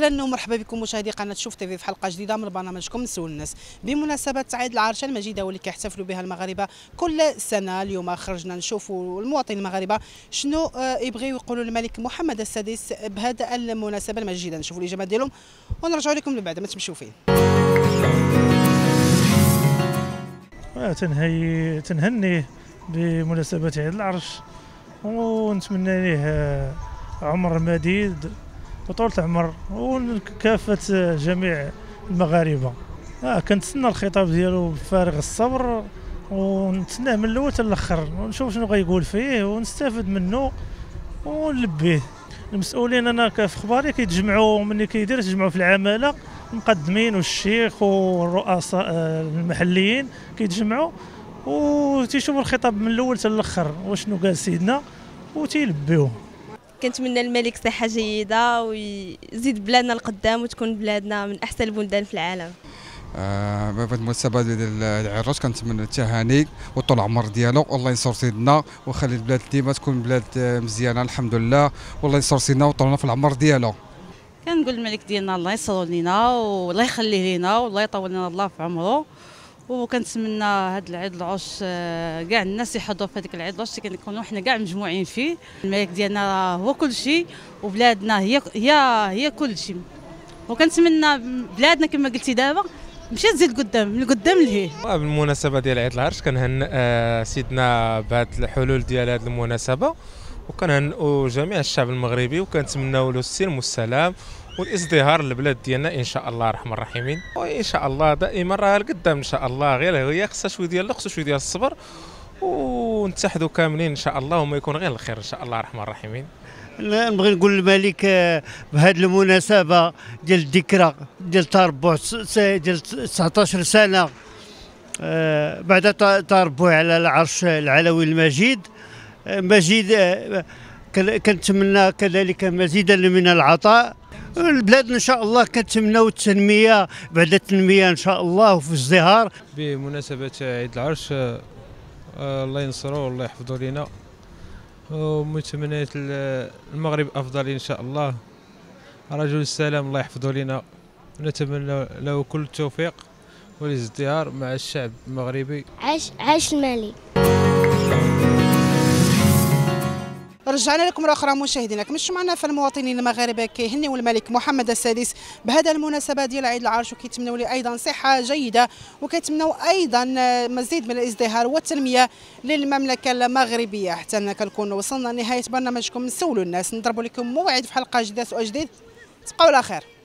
اهلا ومرحبا بكم مشاهدي قناه شوف تيفي في حلقه جديده من برنامجكم نسول الناس بمناسبه عيد العرشه المجيده واللي كيحتفلوا بها المغاربه كل سنه. اليوم خرجنا نشوفوا المواطنين المغاربه شنو يبغيو يقولوا للملك محمد السادس بهذا المناسبه المجيده. نشوفوا الاجابات ديالهم ونرجعوا لكم من بعد ما تمشوا فين. تنهنيه بمناسبه عيد العرش ونتمنى ليه عمر مديد وطولة عمر وكافة جميع المغاربة. كنتسنى الخطاب ديالو بفارغ الصبر ونتسناه من الاول حتى الاخر ونشوف شنو غيقول فيه ونستافد منه ونلبيه. المسؤولين انا في اخباري كيتجمعوا ملي يتجمعوا في العماله المقدمين والشيخ والرؤساء المحليين كيتجمعوا وتيشوفوا الخطاب من الاول حتى الاخر وشنو قال سيدنا وتيلبيوه. كنتمنى الملك صحة جيدة ويزيد بلادنا القدام وتكون بلادنا من أحسن البلدان في العالم. بهذه المناسبة ديال العراس كنتمنى التهاني وطول عمر ديالو والله ينصر سيدنا ويخلي البلاد ديما تكون بلاد مزيانة الحمد لله والله ينصر سيدنا وطولنا في العمر ديالو. كنقول الملك ديالنا الله ينصرو لينا والله يخليه لينا والله يطول لنا الله في عمره. وكنتمنى هذا العيد العرش كاع الناس يحضروا في هذاك العيد العرش كنكونوا حنا كاع مجموعين فيه. الملك ديالنا هو كل شيء وبلادنا هي كل شيء وكنتمنى بلادنا كما قلتي دابا مشات تزيد قدام من القدام لهيه. بالمناسبه ديال عيد العرش كنهنئ سيدنا بهذه الحلول ديال هذه المناسبه وكنهنئوا جميع الشعب المغربي وكنتمناو له السلم والسلام والازدهار للبلاد ديالنا ان شاء الله الرحمن الرحيم. وان شاء الله دائما راه القدام ان شاء الله غير هي خصها شويه ديال الوقت وشويه ديال الصبر ونتحدوا كاملين ان شاء الله وما يكون غير الخير ان شاء الله الرحمن الرحيم. نبغي نقول للملك بهذه المناسبه ديال الذكرى ديال تربع ديال 19 سنه بعد تربع على العرش العلوي المجيد كنتمنى كذلك مزيدا من العطاء. البلاد ان شاء الله كنتمناو التنميه بعد التنميه ان شاء الله وفي ازدهار. بمناسبه عيد العرش الله ينصرو والله يحفظو لينا ومتمنيات المغرب افضل ان شاء الله. رجل السلام الله يحفظو لينا ونتمنى له كل التوفيق والازدهار مع الشعب المغربي. عاش الملك. رجعنا لكم مرة أخرى مشاهدينا. كما معنا فالمواطنين المغاربة كيهنيوا الملك محمد السادس بهذا المناسبة ديال عيد العرش وكيتمنوا له أيضا صحة جيدة وكيتمنوا أيضا مزيد من الازدهار والتنمية للمملكة المغربية. حتى هنا كنكونوا وصلنا لنهاية برنامجكم نسولوا الناس. نضربوا لكم موعد في حلقة جديدة سؤال جديد. تبقوا على خير.